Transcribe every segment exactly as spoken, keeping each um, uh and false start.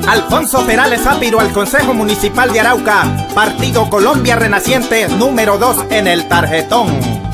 Alfonso Perales Zapiro al Consejo Municipal de Arauca, Partido Colombia Renaciente, número dos en el tarjetón.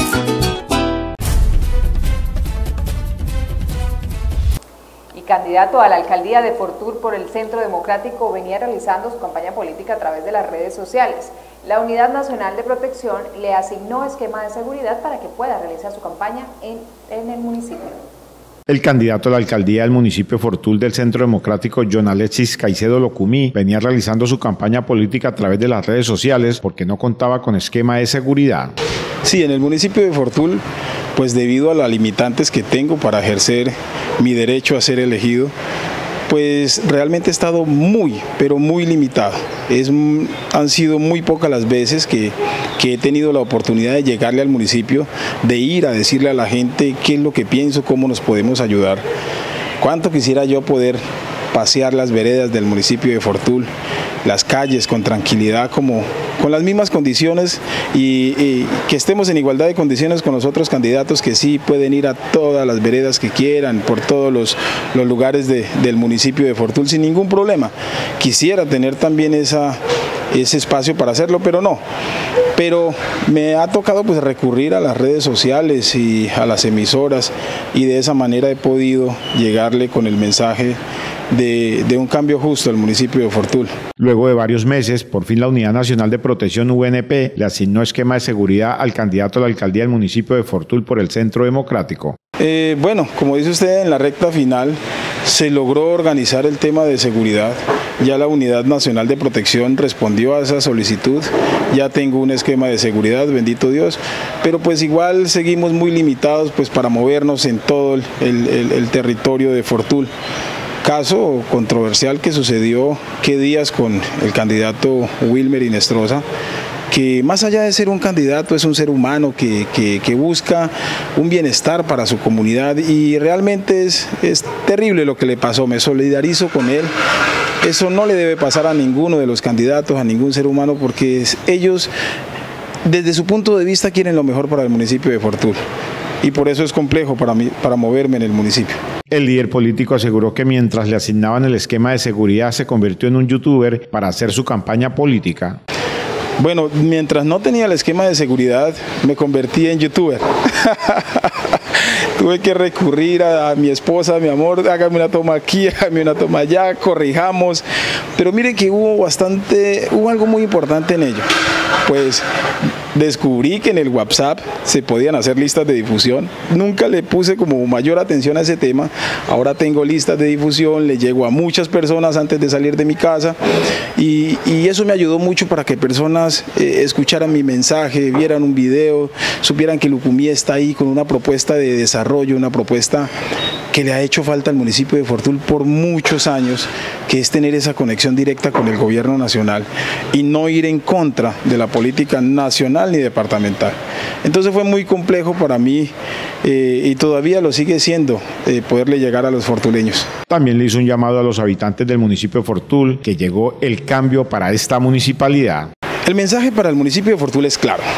Y candidato a la alcaldía de Fortul por el Centro Democrático venía realizando su campaña política a través de las redes sociales. La Unidad Nacional de Protección le asignó esquema de seguridad para que pueda realizar su campaña en, en el municipio. El candidato a la alcaldía del municipio Fortul del Centro Democrático, John Alexis Caicedo Locumí, venía realizando su campaña política a través de las redes sociales porque no contaba con esquema de seguridad. Sí, en el municipio de Fortul, pues debido a las limitantes que tengo para ejercer mi derecho a ser elegido, pues realmente he estado muy, pero muy limitado. Es, han sido muy pocas las veces que, que he tenido la oportunidad de llegarle al municipio, de ir a decirle a la gente qué es lo que pienso, cómo nos podemos ayudar. Cuánto quisiera yo poder pasear las veredas del municipio de Fortul, las calles con tranquilidad, como con las mismas condiciones y, y que estemos en igualdad de condiciones con los otros candidatos que sí pueden ir a todas las veredas que quieran, por todos los, los lugares de, del municipio de Fortul sin ningún problema. Quisiera tener también esa, ese espacio para hacerlo, pero no. Pero me ha tocado pues recurrir a las redes sociales y a las emisoras y de esa manera he podido llegarle con el mensaje De, de un cambio justo al municipio de Fortul. Luego de varios meses, por fin la Unidad Nacional de Protección U N P le asignó esquema de seguridad al candidato a la alcaldía del municipio de Fortul por el Centro Democrático. Eh, bueno, como dice usted, en la recta final se logró organizar el tema de seguridad. Ya la Unidad Nacional de Protección respondió a esa solicitud. Ya tengo un esquema de seguridad, bendito Dios, pero pues igual seguimos muy limitados pues para movernos en todo el, el, el territorio de Fortul. Caso controversial que sucedió qué días con el candidato Wilmer Inestrosa, que más allá de ser un candidato es un ser humano que, que, que busca un bienestar para su comunidad y realmente es, es terrible lo que le pasó, me solidarizo con él. Eso no le debe pasar a ninguno de los candidatos, a ningún ser humano, porque ellos desde su punto de vista quieren lo mejor para el municipio de Fortul. Y por eso es complejo para mí, para moverme en el municipio. El líder político aseguró que mientras le asignaban el esquema de seguridad se convirtió en un youtuber para hacer su campaña política. Bueno, mientras no tenía el esquema de seguridad me convertí en youtuber. Tuve que recurrir a, a mi esposa, mi amor, hágame una toma aquí, hágame una toma allá, corrijamos. Pero mire que hubo bastante, hubo algo muy importante en ello. Pues descubrí que en el WhatsApp se podían hacer listas de difusión. Nunca le puse como mayor atención a ese tema. Ahora tengo listas de difusión, le llego a muchas personas antes de salir de mi casa y, y eso me ayudó mucho para que personas eh, escucharan mi mensaje, vieran un video, supieran que Lucumí está ahí con una propuesta de desarrollo, una propuesta que le ha hecho falta al municipio de Fortul por muchos años, que es tener esa conexión directa con el gobierno nacional y no ir en contra de la política nacional ni departamental. Entonces fue muy complejo para mí eh, y todavía lo sigue siendo eh, poderle llegar a los fortuleños. También le hizo un llamado a los habitantes del municipio de Fortul que llegó el cambio para esta municipalidad. El mensaje para el municipio de Fortul es claro.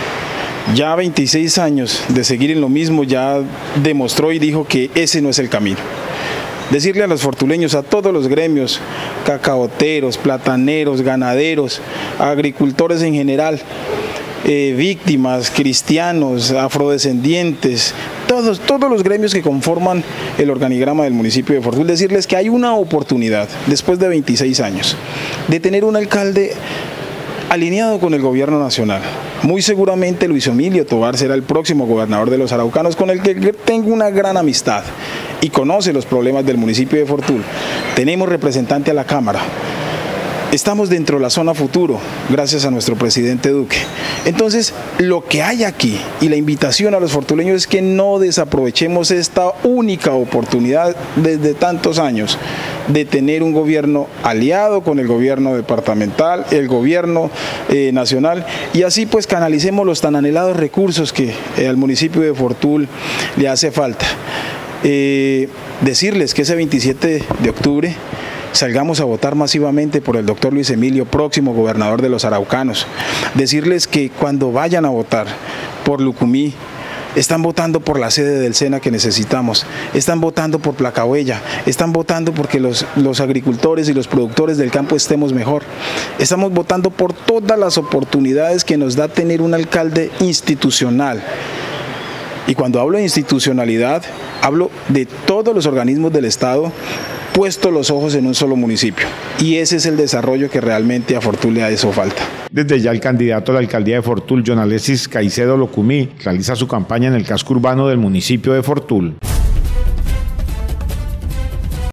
Ya veintiséis años de seguir en lo mismo ya demostró y dijo que ese no es el camino. Decirle a los fortuleños, a todos los gremios, cacaoteros, plataneros, ganaderos, agricultores en general, eh, víctimas, cristianos, afrodescendientes, todos, todos los gremios que conforman el organigrama del municipio de Fortul, decirles que hay una oportunidad, después de veintiséis años, de tener un alcalde alineado con el gobierno nacional. Muy seguramente Luis Emilio Tovar será el próximo gobernador de los araucanos, con el que tengo una gran amistad y conoce los problemas del municipio de Fortul. Tenemos representante a la Cámara. Estamos dentro de la zona futuro, gracias a nuestro presidente Duque. Entonces, lo que hay aquí y la invitación a los fortuleños es que no desaprovechemos esta única oportunidad desde tantos años de tener un gobierno aliado con el gobierno departamental, el gobierno eh, nacional, y así pues canalicemos los tan anhelados recursos que eh, al municipio de Fortul le hace falta. Eh, decirles que ese veintisiete de octubre salgamos a votar masivamente por el doctor Luis Emilio, próximo gobernador de los araucanos. Decirles que cuando vayan a votar por Lucumí, están votando por la sede del SENA que necesitamos, están votando por Placahuella, están votando porque los, los agricultores y los productores del campo estemos mejor, estamos votando por todas las oportunidades que nos da tener un alcalde institucional. Y cuando hablo de institucionalidad, hablo de todos los organismos del Estado puesto los ojos en un solo municipio. Y ese es el desarrollo que realmente a Fortul le hizo falta. Desde ya el candidato a la alcaldía de Fortul, John Alexis Caicedo Locumí, realiza su campaña en el casco urbano del municipio de Fortul.